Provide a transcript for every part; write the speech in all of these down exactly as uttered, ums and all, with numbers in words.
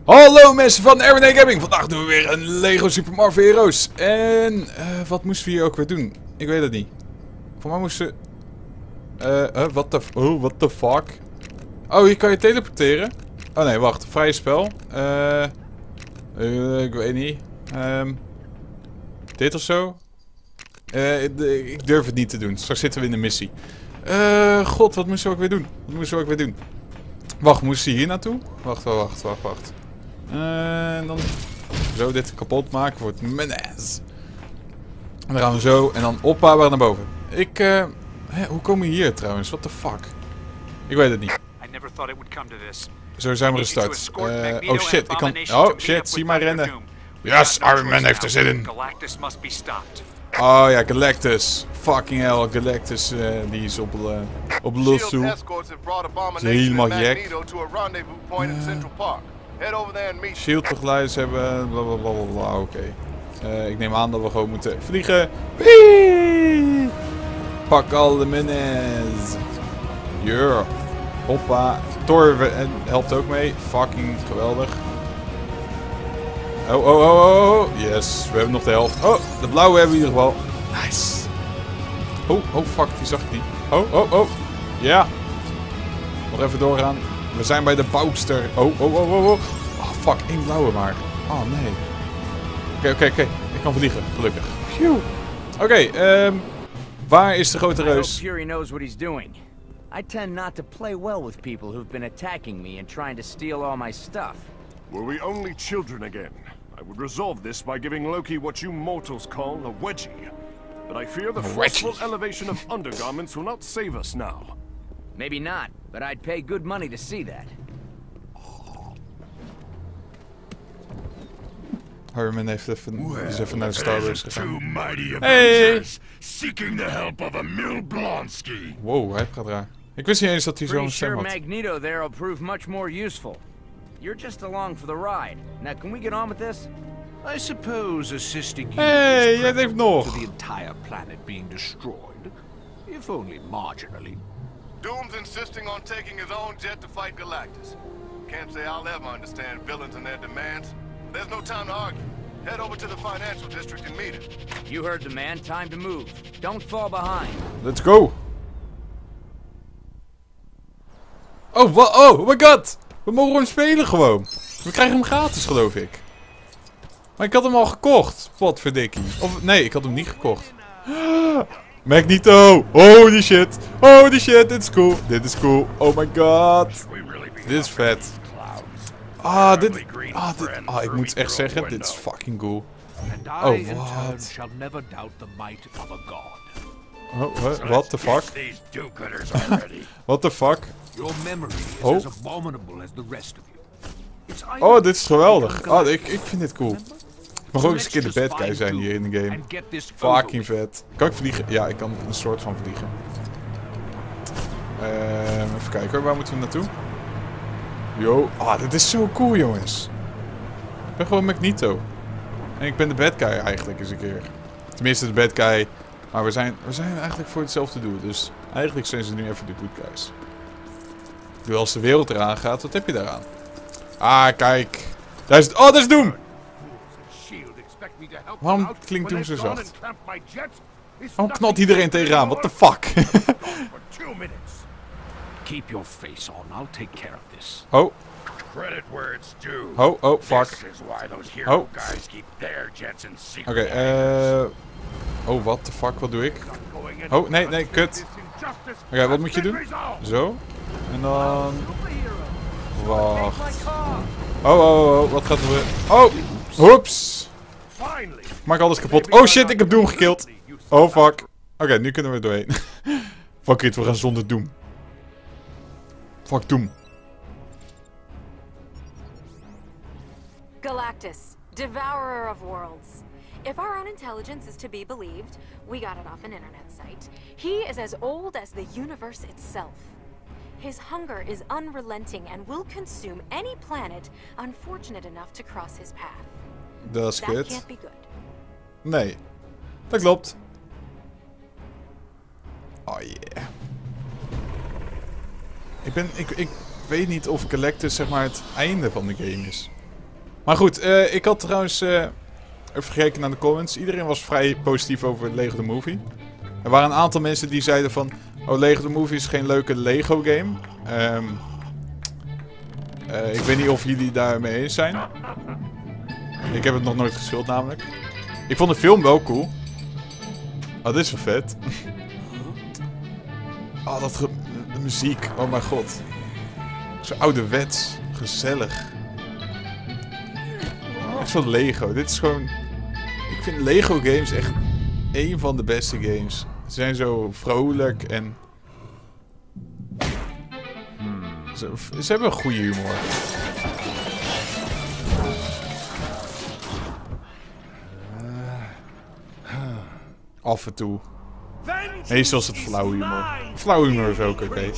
Hallo mensen van R W N Gaming. Vandaag doen we weer een Lego Super Marvel Heroes. En uh, wat moesten we hier ook weer doen? Ik weet het niet. Voor mij moesten we... Uh, uh, what the... Oh, what the fuck? Oh, hier kan je teleporteren. Oh nee, wacht. Vrije spel. Uh, uh, ik weet niet. Um, dit of zo? Uh, ik durf het niet te doen. Straks zitten we in de missie. Uh, God, wat moesten we ook weer doen? Wat moesten we ook weer doen? Wacht, moesten we hier naartoe? Wacht, wacht, wacht, wacht. En uh, dan zo dit kapot maken voor het menace. En dan gaan we zo en dan oppa naar boven. Ik, uh, hè, hoe komen we hier trouwens? What the fuck? Ik weet het niet. Zo zijn we gestart. Uh, oh shit, ik kan... Oh shit, zie maar rennen. Yes, Iron Man heeft er zin in. Oh ja, Galactus. Fucking hell, Galactus uh, die is op, uh, op los toe. Is helemaal gek. Uh, Shield begeleiders hebben... Blablabla, oké. Okay. Uh, ik neem aan dat we gewoon moeten vliegen. Wee! Pak al de minis. Yeah. Hoppa. Thor helpt ook mee. Fucking geweldig. Oh, oh, oh, oh, oh. Yes, we hebben nog de helft. Oh, de blauwe hebben we in ieder geval. Nice. Oh, oh, fuck, die zag ik niet. Oh, oh, oh. Ja. Nog even doorgaan. We zijn bij de bouwster. Oh, oh, oh, oh, oh. Oh, fuck, één blauwe maar. Oh, nee. Oké, oké, oké. Ik kan vliegen, gelukkig. Oké, okay, um, waar is de grote reus? Fury knows what he's doing. I tend not to play well with people who've been attacking me and trying to steal all my stuff. Were we only children again, I would resolve this by giving Loki what you mortals call a wedgie. But I fear the forceful elevation of undergarments will not save us now. Maybe not, but I'd pay good money to see that. Herman heeft even, well, is even naar de Starbase gegaan. Hey! Seeking the help of Emil Blonsky. Wow, hij gaat raar. Ik wist niet eens dat hij zo'n stem had. Magneto there will prove much more useful. You're just along for the ride. Now, can we get on with this? I suppose assisting you hey, is jij heeft nog. to the entire planet being destroyed, if only marginally. Doom's insisting on taking his own jet to fight Galactus. Can't say I'll ever understand villains and their demands. There's no time to argue. Head over to the financial district and meet him. You heard the man. Time to move. Don't fall behind. Let's go. Oh, wat? Oh, oh my god. We mogen hem spelen gewoon. We krijgen hem gratis, geloof ik. Maar ik had hem al gekocht. Wat verdikkie. Of nee, ik had hem niet gekocht. Magneto. Holy shit. Holy shit. Dit is cool. Dit is cool. Oh my god. Dit is vet. Ah, dit... Ah, dit... Ah, ik moet echt zeggen, dit is fucking cool. Oh, wat? Oh, huh? What the fuck? What the fuck? Oh. Oh, dit is geweldig. Oh, ik, ik vind dit cool. Ik mag ook eens een keer de bad guy zijn hier in de game. Fucking vet. Kan ik vliegen? Ja, ik kan een soort van vliegen. Uh, even kijken hoor, waar moeten we naartoe? Yo, ah, dit is zo cool jongens. Ik ben gewoon Magneto. En ik ben de bad guy eigenlijk eens een keer. Tenminste de bad guy. Maar we zijn, we zijn eigenlijk voor hetzelfde doel. Dus eigenlijk zijn ze nu even de good guys. Nu als de wereld eraan gaat, wat heb je daaraan? Ah, kijk. Daar is het. Oh, dat is Doom! Waarom klinkt Doom zo zacht? Waarom knalt iedereen tegenaan? What the fuck? Keep your face on. I'll take care of this. Oh. Credit where it's due. Oh, oh, fuck. This is why those hero guys keep their jets in secret. Oké, okay, uh... Oh, what the fuck, wat doe ik? Oh, nee, nee, kut. Oké, okay, wat moet je doen? Zo. En dan... Wacht. Oh, oh, oh, wat gaat er weer? Oh! Hoeps! Ik maak alles kapot. Oh shit, ik heb Doom gekild. Oh, fuck. Oké, okay, nu kunnen we er doorheen. Fuck it, we gaan zonder Doom. Fuck Doom. Galactus, devourer of worlds. If our own intelligence is to be believed, we got it off an internet site. He is as old as the universe itself. His hunger is unrelenting and will consume any planet unfortunate enough to cross his path. Dat is That kut. can't be good. Nee, dat klopt. Oh yeah. Ik ben, ik, ik weet niet of Galactus zeg maar het einde van de game is. Maar goed, uh, ik had trouwens uh, even gekeken naar de comments. Iedereen was vrij positief over Lego The Movie. Er waren een aantal mensen die zeiden van... Oh, Lego The Movie is geen leuke Lego game. Um, uh, ik weet niet of jullie daarmee eens zijn. Ik heb het nog nooit gespeeld namelijk. Ik vond de film wel cool. Oh, dit is wel vet. Oh, dat ge de muziek. Oh mijn god. Zo ouderwets. Gezellig. Echt zo Lego. Dit is gewoon... Ik vind Lego games echt een van de beste games. Ze zijn zo vrolijk en... Ze, ze hebben een goede humor. Af en toe. Meestal is het flauw humor. Flauw humor is ook oké. Okay.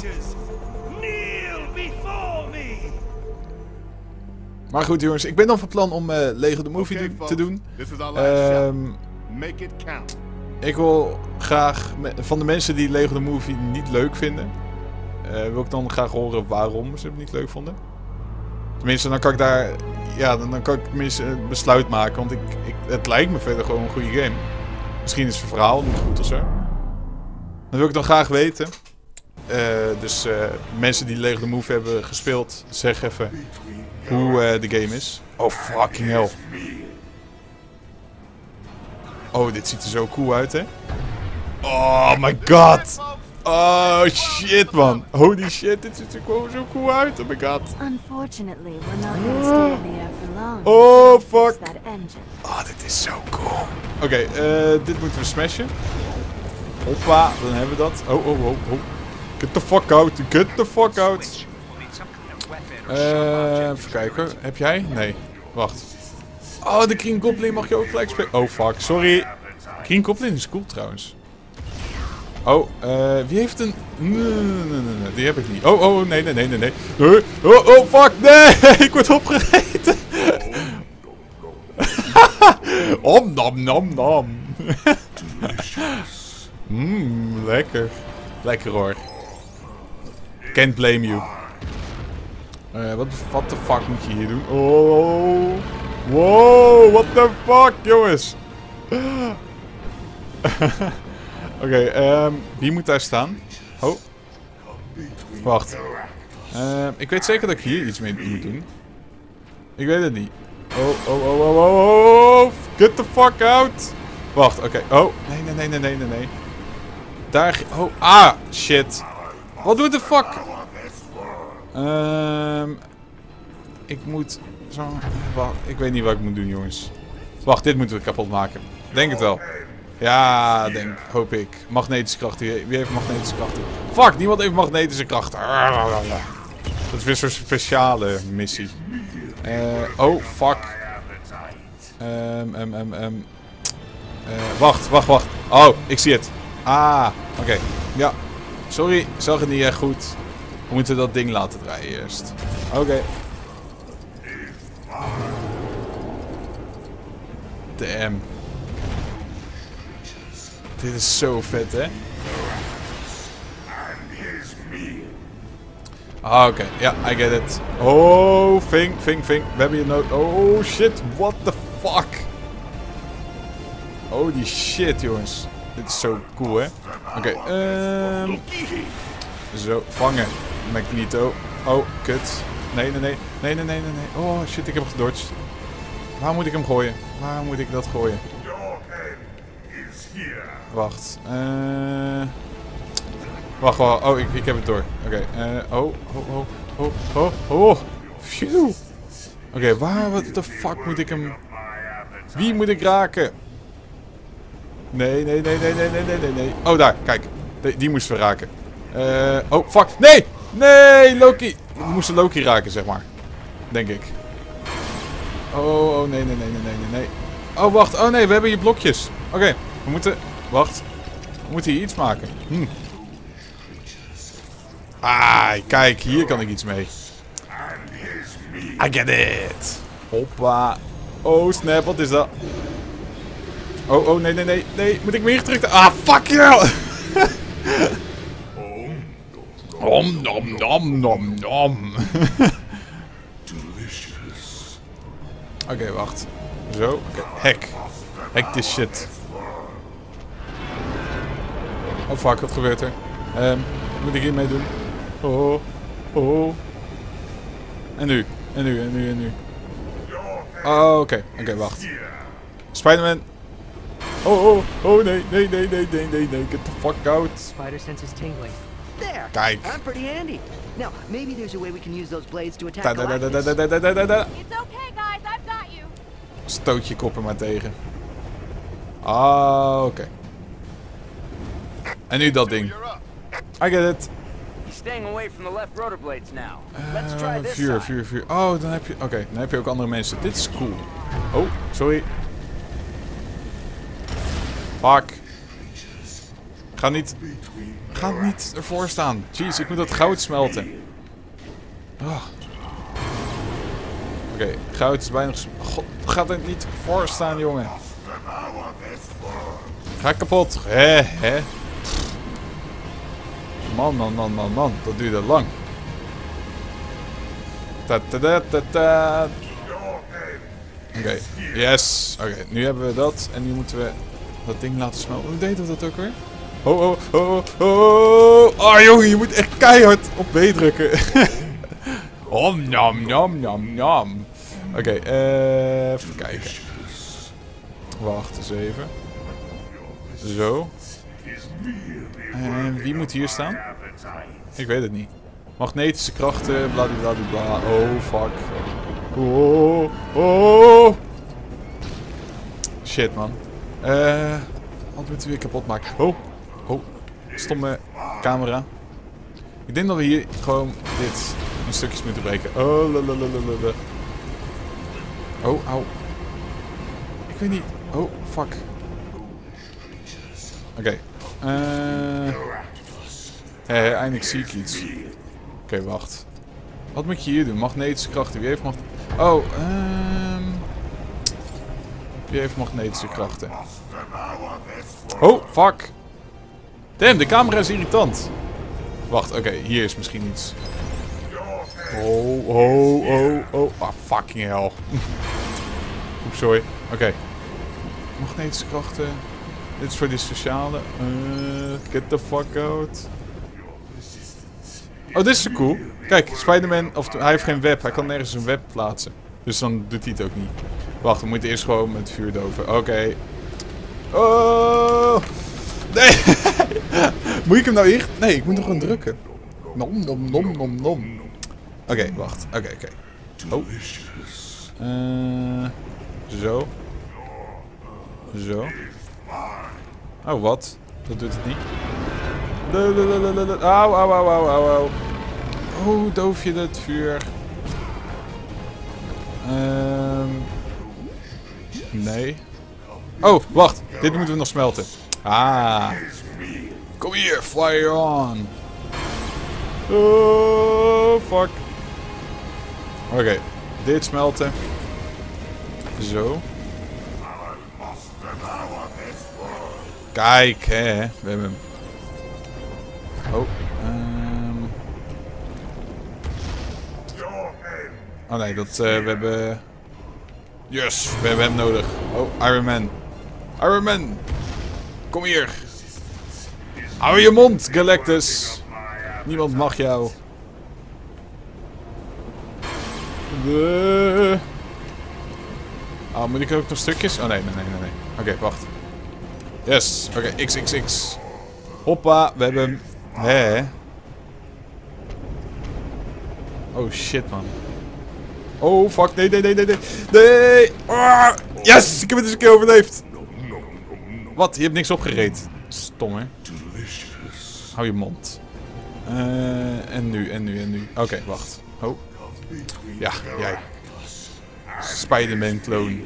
Maar goed jongens, ik ben dan van plan om uh, Lego The Movie okay, te, te doen. Um, ik wil graag, van de mensen die Lego The Movie niet leuk vinden, uh, wil ik dan graag horen waarom ze het niet leuk vonden. Tenminste, dan kan ik daar, ja, dan, dan kan ik tenminste een besluit maken, want ik, ik, het lijkt me verder gewoon een goede game. Misschien is het verhaal niet goed of zo. Dat wil ik dan graag weten. Uh, dus uh, mensen die Lego The Movie hebben gespeeld, zeg even hoe uh, de game is. Oh fucking hell. Oh, dit ziet er zo cool uit, hè? Oh my god. Oh shit, man. Holy shit, dit ziet er gewoon zo cool uit. Oh my god. Unfortunately, we're not going to stay there for long. Oh fuck. Oh, dit is zo cool. Oké, okay, uh, dit moeten we smashen. Hoppa, dan hebben we dat. Oh, oh, oh, oh. Get the fuck out. Get the fuck out. Uh, even kijken. Heb jij? Nee. Wacht. Oh, de Green Goblin mag je ook gelijk spelen. Oh, fuck. Sorry. Green Goblin is cool trouwens. Oh, uh, wie heeft een... Nee, nee, nee, nee, nee. Die heb ik niet. Oh, oh, nee, nee, nee, nee, nee. Oh, oh, fuck. Nee, ik word opgegeten. Om, nom, nom, nom. Mmm, lekker. Lekker hoor. Can't blame you. Uh, wat what the fuck moet je hier doen? Oh. Wow, what the fuck, jongens. Oké, okay, um, wie moet daar staan? Oh. Wacht. Uh, ik weet zeker dat ik hier iets mee moet doen. Ik weet het niet. Oh, oh, oh, oh, oh, oh. Get the fuck out. Wacht, oké. Okay. Oh, nee, nee, nee, nee, nee, nee, nee. Daar... Oh, ah, shit. Wat doet de fuck? Um, ik moet... Zo... Wacht, ik weet niet wat ik moet doen, jongens. Wacht, dit moeten we kapot maken. Denk het wel. Ja, denk, hoop ik. Magnetische krachten. Wie heeft magnetische krachten? Fuck, niemand heeft magnetische krachten. Dat is weer zo'n speciale missie. Uh, oh, fuck. Um, um, um, um. Uh, wacht, wacht, wacht. Oh, ik zie het. Ah, oké. Okay. Ja. Sorry, ik zag het niet echt goed. We moeten dat ding laten draaien eerst. Oké. Okay. Damn. Dit is zo vet, hè? Ah, oké. Okay. Ja, I get it. Oh, vink, vink, vink. We hebben hier nood. Oh, shit. What the fuck? Holy shit, jongens. Dit is zo cool, hè? Oké, okay, um, zo, vangen. Magneto. Oh, kut. Nee, nee, nee. Nee, nee, nee, nee, nee. Oh, shit, ik heb hem gedodged. Waar moet ik hem gooien? Waar moet ik dat gooien? Wacht. Uh... Wacht, wacht. Oh, ik, ik heb het door. Oké. Okay, uh, oh, oh, oh, oh, oh, oh. Phew. Oké, okay, waar, wat de fuck moet ik hem... Wie moet ik raken? Nee, nee, nee, nee, nee, nee, nee, nee, nee. Oh, daar, kijk. Die, die moesten we raken. Uh, oh, fuck. Nee! Nee, Loki! We moesten Loki raken, zeg maar. Denk ik. Oh, oh, nee, nee, nee, nee, nee, nee. Oh, wacht. Oh, nee, we hebben hier blokjes. Oké, okay, we moeten... Wacht. We moeten hier iets maken. Hm. Ah, kijk. Hier kan ik iets mee. I get it. Hoppa. Oh, snap. Wat is dat? Oh, oh, nee, nee, nee. Nee, moet ik me hier terug... Ah, fuck you! Om, nom, nom, nom, nom. Oké, okay, wacht. Zo. Oké, okay. Hack. Hack this shit. Oh fuck, wat gebeurt er? Um, moet ik hiermee doen? Oh, oh. En nu, en nu, en nu, en nu. Oh, oké. Okay. Oké, okay, wacht. Spider-Man. Oh, oh, oh, nee, nee, nee, nee, nee, nee, nee. Get the fuck out. Spider sense is tingling. There. Kijk. I'm pretty handy. Now, maybe there's a way we can use those blades to attack Da, da, da, da, Galactus. da, da, da, da, da. It's okay, guys. I've got you. Stoot je kop er maar tegen. Ah, oké. Okay. En nu dat ding. I get it. Staying away from the left rotor blades now. Let's try Uh, this vuur, side. vuur, vuur. Oh, dan heb je... Oké, okay, dan heb je ook andere mensen. Dit is cool. Oh, sorry. Fuck. Ga niet... Ga niet ervoor staan. Jeez, ik moet dat goud smelten. Oh. Oké, okay, goud is bijna... God, gaat er niet voor staan, jongen. Ga kapot. Hè, hè. Man, man, man, man, man. Dat duurde lang. Ta ta ta ta ta. Oké, okay. Yes. Oké, okay, nu hebben we dat. En nu moeten we dat ding laten smelten. Hoe deed dat ook weer? Oh, oh, oh, oh. Oh, jongen, je moet echt keihard op B drukken. Om, nam, nam, nam, nam. Oké, okay, uh, even kijken. Wacht eens even. Zo. En wie moet hier staan? Ik weet het niet. Magnetische krachten, bladibladibla. Oh, fuck. Oh, oh. Shit, man. Eh, uh, wat moeten we weer kapot maken? Oh, oh. Stomme camera. Ik denk dat we hier gewoon dit in stukjes moeten breken. Oh, lalalala. Oh, au. Ik weet niet. Oh, fuck. Oké. Okay. Uh, hey, eindelijk zie ik iets. Oké, okay, wacht. Wat moet je hier doen? Magnetische krachten. Wie heeft mag... Oh, um... Wie heeft magnetische krachten? Oh, fuck. Damn, de camera is irritant. Wacht, oké. Okay, hier is misschien iets. Oh, oh, oh, oh. Ah, fucking hell. Oeps, sorry. Oké. Okay. Magnetische krachten. Dit is voor die sociale. Uh, get the fuck out. Oh, dit is zo cool. Kijk, Spider-Man, of hij heeft geen web. Hij kan nergens een web plaatsen. Dus dan doet hij het ook niet. Wacht, we moeten eerst gewoon met vuur doven. Oké. Okay. Oh! Nee! Moet ik hem nou echt? Nee, ik moet nog gewoon drukken. Nom, nom, nom, nom, nom. Oké, okay, wacht. Oké, okay, oké. Okay. Oh. Uh, zo. Zo. Oh, wat? Dat doet het niet. Auw, auw, auw, auw, auw, auw. Oh, doof je het vuur? Um, nee. Oh, wacht. Dit moeten we nog smelten. Ah. Kom hier, fire on. Oh, fuck. Oké, okay. Dit smelten. Zo. Kijk, hè. We hebben hem. Oh. Um. Oh nee, dat, uh, we hebben... Yes, we hebben hem nodig. Oh, Iron Man. Iron Man. Kom hier. Hou je mond, Galactus. Niemand mag jou. De... Oh, moet ik ook nog stukjes? Oh nee, nee, nee, nee. nee. Oké, okay, wacht. Yes, oké, okay, X X X. Hoppa, we hebben hem. Hè? Oh shit, man. Oh fuck, nee, nee, nee, nee, nee. Nee! Oh, yes, ik heb het eens een keer overleefd. Wat? Je hebt niks opgereed. Stom, hè? Hou je mond. Uh, en nu, en nu, en nu. Oké, okay, wacht. Oh. Ja, jij. Spider-Man clone.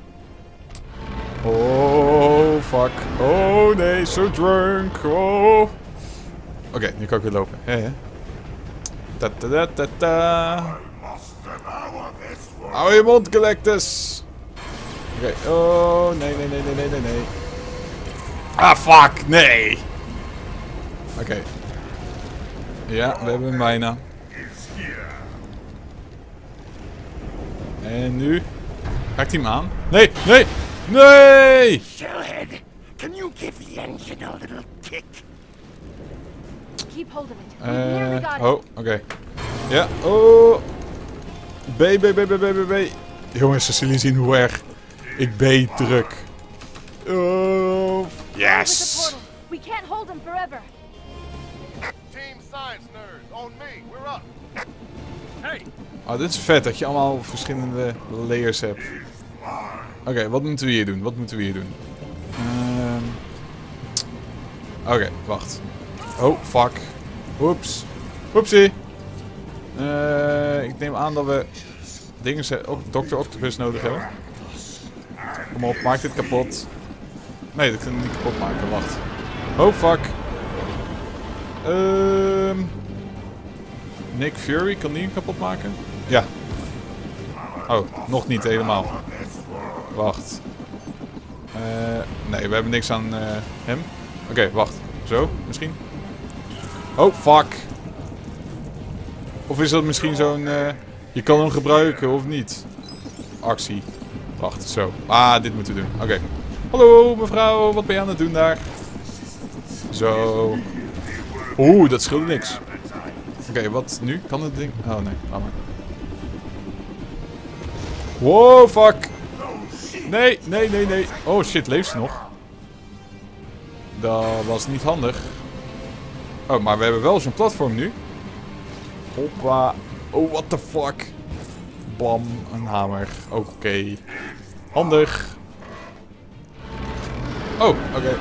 Oh, fuck. Oh, nee, so drunk. Oh. Oké, okay, nu kan ik weer lopen. He, he. Ta ta ta ta ta. Hou je mond, Galactus. Oké, okay. Oh, nee, nee, nee, nee, nee, nee, nee. Ah, fuck, nee. Oké. Okay. Ja, we hebben hem bijna. En nu? Raakt hij hem aan? Nee, nee, nee! Shellhead, can you give the engine a little kick? Keep hold of it. We nearly got Eh, it. oh, oké. Ja, oh. B, B, B, B, B, B, B. Jongens, als jullie zien hoe erg ik B druk. Oh, yes! We can't hold him forever. Team science nerds, on me. We're up. Hey, Oh, dit is vet dat je allemaal verschillende layers hebt. Oké, okay, wat moeten we hier doen? Wat moeten we hier doen? Um... Oké, okay, wacht. Oh, fuck. Oeps. Oepsie. Uh, ik neem aan dat we dingen, ook dokter Octopus nodig hebben. Kom op, maak dit kapot. Nee, dat kunnen we niet kapot maken. Wacht. Oh, fuck. Um... Nick Fury, kan die hem kapot maken? Ja. Oh, nog niet helemaal. Wacht. Uh, nee, we hebben niks aan uh, hem. Oké, okay, wacht. Zo, misschien? Oh, fuck. Of is dat misschien zo'n... Uh, je kan hem gebruiken, of niet? Actie. Wacht, zo. Ah, dit moeten we doen. Oké. Okay. Hallo, mevrouw. Wat ben je aan het doen daar? Zo. Oeh, dat scheelde niks. Oké, okay, wat nu? Kan het ding... Oh, nee. Laat maar. Wow, fuck. Nee, nee, nee, nee. Oh, shit. Leeft ze nog? Dat was niet handig. Oh, maar we hebben wel zo'n platform nu. Hoppa. Oh, what the fuck. Bam. Een hamer. Oké. Okay. Handig. Oh, oké. Okay.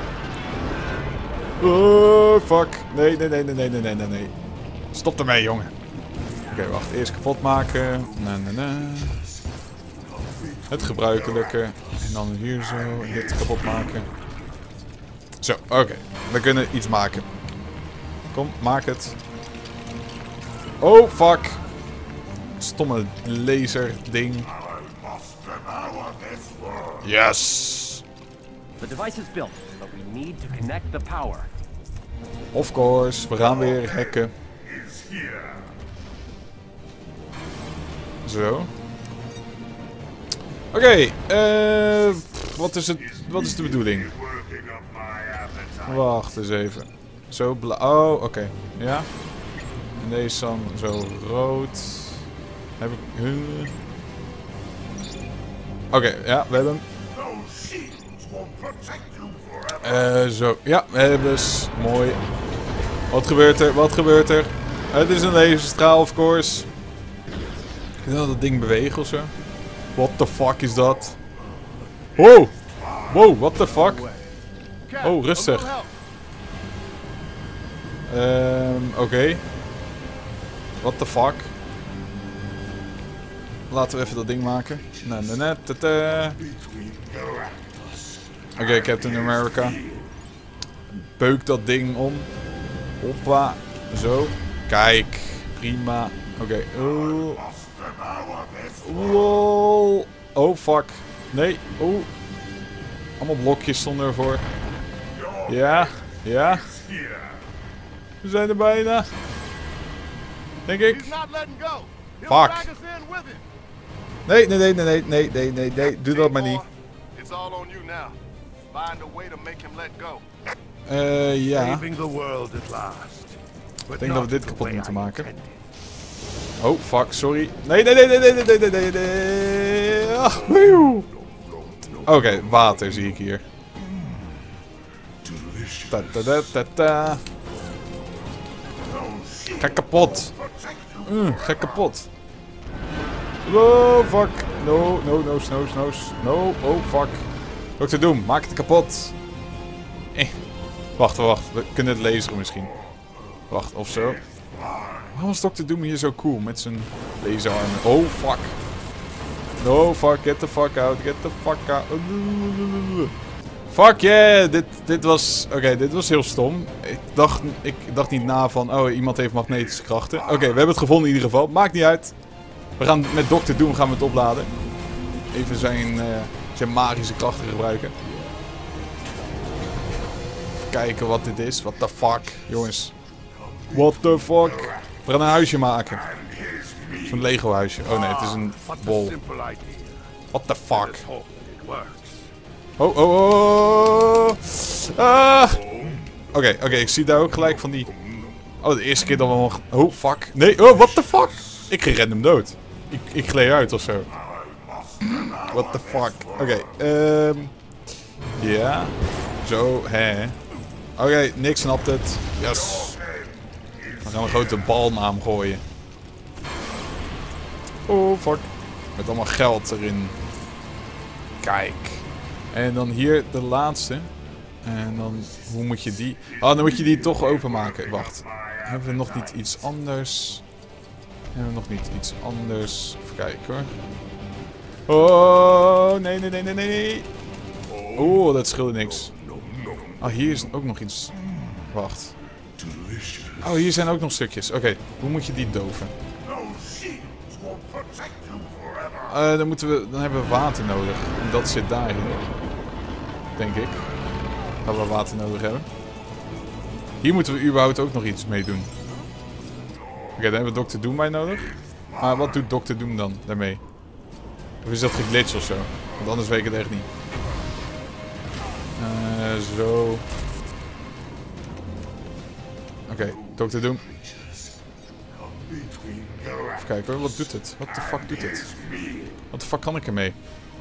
Oh, fuck. Nee, nee, nee, nee, nee, nee, nee, nee. Stop ermee, jongen. Oké, okay, wacht. Eerst kapot maken. Na, na, na. Het gebruikelijke. En dan hier zo. Dit kapot maken. Zo, oké. Okay. We kunnen iets maken. Kom, maak het. Oh, fuck. Stomme laser ding. Yes. The device is built, but we need to connect the power. Of course, we gaan weer hacken. Zo. Oké, okay, uh, wat is het? Wat is de bedoeling? Wacht eens even. Zo blauw. Oh, oké. Okay. Ja. En deze dan zo rood. Heb ik. Uh... Oké, okay, ja, we hebben hem. Uh, zo, ja, we hebben ze. Mooi. Wat gebeurt er? Wat gebeurt er? Het is een laserstraal, of course. Ik denk dat dat ding beweegt of zo. What the fuck is dat? Wow! Wow, what the fuck? Oh, rustig. Um, Oké. Okay. What the fuck? Laten we even dat ding maken. Nee, nee, nee. Oké, okay, Captain America. Beuk dat ding om. Hoppa. Zo. Kijk. Prima. Oké. Okay. Oh. Wow. Oh, fuck. Nee. Oh. Allemaal blokjes stonden ervoor. Ja. Ja. We zijn er bijna. Denk ik. Fuck. Nee, nee, nee, nee, nee, nee, nee, nee. Doe dat maar niet. Eh, uh, ja. Ik denk dat we dit kapot moeten maken. Oh, fuck, sorry. Nee, nee, nee, nee, nee, nee, nee, nee, nee. Oké, okay, water zie ik hier. Ta ta ta ta ta. Ga kapot. Mm, ga kapot. Oh, fuck. No, no, no, no, no, no. Oh, fuck. dokter Doom, maak het kapot. Eh. Wacht, wacht. We kunnen het laseren misschien. Wacht, of zo. Waarom is dokter Doom hier zo cool met zijn laserarmen? Oh, fuck. No, fuck. Get the fuck out. Get the fuck out. Fuck yeah. Dit, dit was... Oké, okay, dit was heel stom. Ik dacht, ik dacht niet na van... Oh, iemand heeft magnetische krachten. Oké, okay, we hebben het gevonden in ieder geval. Maakt niet uit. We gaan met dokter Doom gaan we het opladen. Even zijn, uh, zijn magische krachten gebruiken. Even kijken wat dit is. What the fuck, jongens. What the fuck. We gaan een huisje maken. Zo'n Lego huisje. Oh nee, het is een bol. What the fuck? Oh, oh, oh. Ah. Oké, okay, oké, okay, ik zie daar ook gelijk van die... Oh, de eerste keer dat we nog... Oh, fuck. Nee, oh, what the fuck? Ik ging random dood. Ik, ik gleed uit of zo. What the fuck? Oké, okay, ehm... Um, ja. Zo, hè. Oké, okay, niks snapt het. Yes. Dan gaan we een grote bal naar hem gooien. Oh, fuck. Met allemaal geld erin. Kijk. En dan hier de laatste. En dan, hoe moet je die... Oh, dan moet je die toch openmaken. Wacht. Hebben we nog niet iets anders? Hebben we nog niet iets anders? Even kijken hoor. Oh, nee, nee, nee, nee, nee. Oh, dat scheelde niks. Oh, hier is ook nog iets. Wacht. Oh, hier zijn ook nog stukjes. Oké, okay, hoe moet je die doven? Uh, dan, moeten we, dan hebben we water nodig. En dat zit daarin. Denk ik. Dat we water nodig hebben. Hier moeten we überhaupt ook nog iets mee doen. Oké, okay, dan hebben we dokter Doom bij nodig. Maar wat doet dokter Doom dan daarmee? Of is dat geglitcht of zo? Want anders weet ik het echt niet. Uh, zo. Oké, okay, dokter Doom. Even kijken hoor, wat doet het? Wat de fuck doet het? Wat de fuck kan ik ermee?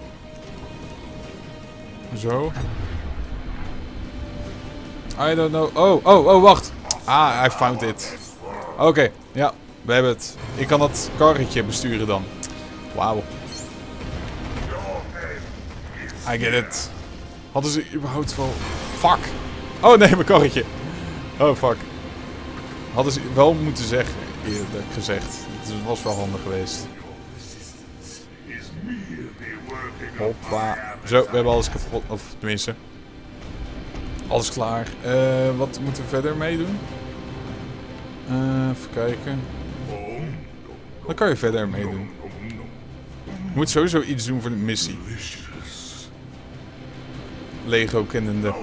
Zo. I don't know. Oh, oh, oh, wacht. Ah, I found it. Oké, okay, ja, we hebben het. Ik kan dat karretje besturen dan. Wauw. I get it. Hadden ze überhaupt wel... Fuck. Oh nee, mijn karretje. Oh fuck. Hadden ze wel moeten zeggen, eerlijk gezegd. Het was wel handig geweest. Hoppa. Zo, we hebben alles kapot. Of tenminste. Alles klaar. Uh, wat moeten we verder meedoen? Uh, even kijken. Dan kan je verder meedoen. Je moet sowieso iets doen voor de missie. Lego kennende.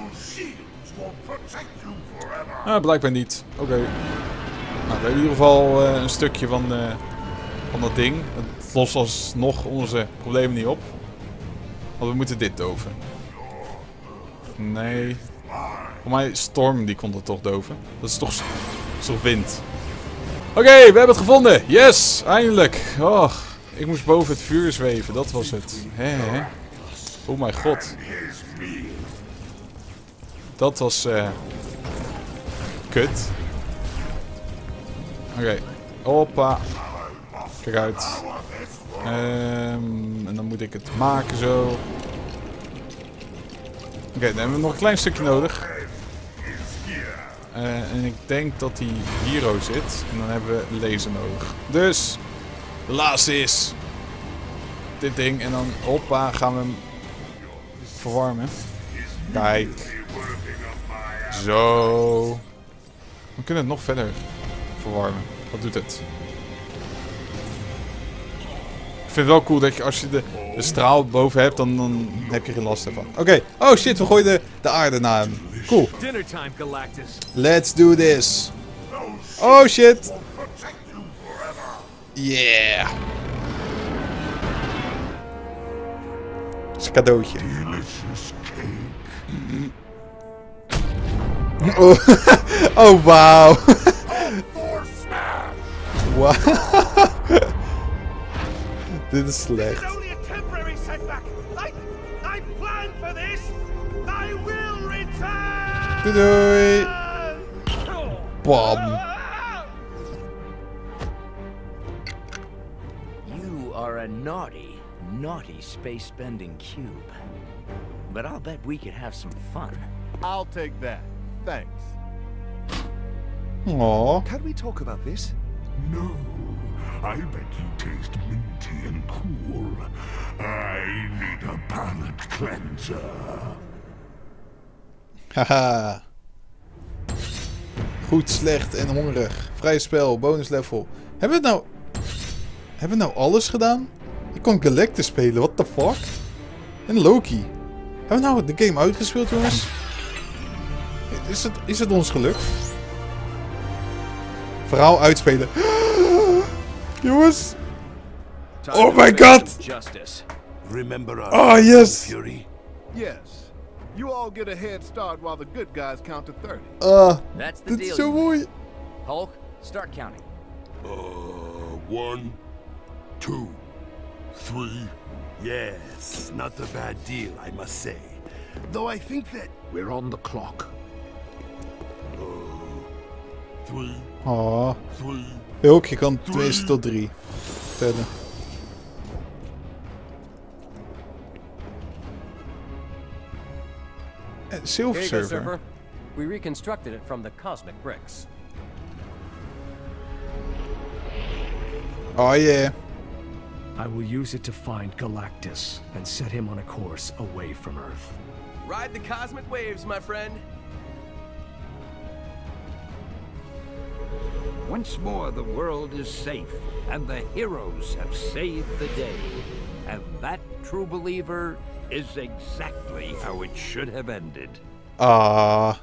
Ah, blijkbaar niet. Oké. Okay. Nou, we hebben in ieder geval uh, een stukje van, uh, van dat ding. Het lost alsnog onze problemen niet op. Want we moeten dit doven. Nee. Voor mij Storm die kon dat toch doven. Dat is toch, dat is toch wind. Oké, okay, we hebben het gevonden. Yes, eindelijk. Oh, ik moest boven het vuur zweven. Dat was het. Hè, hè. Oh mijn god. Dat was uh, kut. Oké. Okay. Hoppa. Kijk uit. Um, en dan moet ik het maken zo. Oké, okay, dan hebben we nog een klein stukje nodig. Uh, en ik denk dat die hier ook zit. En dan hebben we laser nodig. Dus, de laatste is dit ding. En dan, hoppa, gaan we hem verwarmen. Kijk. Zo. We kunnen het nog verder verwarmen. Wat doet het? Ik vind het wel cool dat je als je de, de straal boven hebt, dan, dan heb je geen last ervan. Oké. Okay. Oh shit, we gooien de, de aarde naar hem. Cool. Let's do this. Oh shit. Yeah. Dat is een cadeautje. Oh, oh wauw. Wow. Dit is slecht. Doei doei. Bam. You are a naughty, naughty space-bending cube. But I'll bet we could have some fun. I'll take that. Thanks. Aww. Can we talk about this? No. I bet you taste minty and cool. I need a palate cleanser. Haha. Goed, slecht en hongerig. Vrij spel, bonus level. Hebben we het nou... Hebben we nou alles gedaan? Ik kon Galactus spelen, what the fuck? En Loki. Hebben we nou de game uitgespeeld, jongens? Is het, is het ons gelukt? Verhaal uitspelen. Jongens. Oh my god. remember us, Oh, yes! Fury? Yes. You all get a head start while the good guys count to thirty. Ah, That's the dit deal. is zo you mooi. made. Hulk, start counting. Uh, one, two, three. Yes, not a bad deal, I must say. Though I think that We're on the clock. uh, three, Oh. three. Hulk, je kan tenminste tot drie tellen. Eh, Silver Here you go, Surfer. Surfer. We reconstructed it from the cosmic bricks. Oh yeah. I will use it to find Galactus and set him on a course away from Earth. Ride the cosmic waves, my friend. Once more, the world is safe, and the heroes have saved the day. And that, true believer, is exactly how it should have ended. Ah.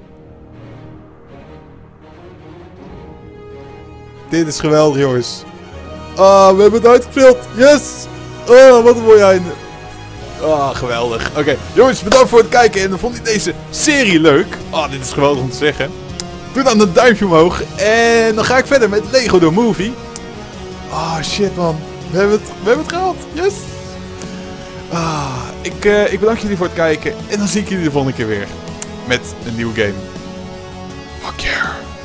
Dit is geweldig, jongens. Ah, we hebben het uitgespeeld. Yes! Ah, wat een mooi einde. Ah, geweldig. Oké, okay. Jongens, bedankt voor het kijken. En vond je deze serie leuk? Ah, dit is geweldig om te zeggen. Doe dan een duimpje omhoog. En dan ga ik verder met Lego The Movie. Ah, shit man. We hebben het, we hebben het gehaald. Yes! Ah, ik, uh, ik bedank jullie voor het kijken. En dan zie ik jullie de volgende keer weer. Met een nieuwe game. Fuck yeah.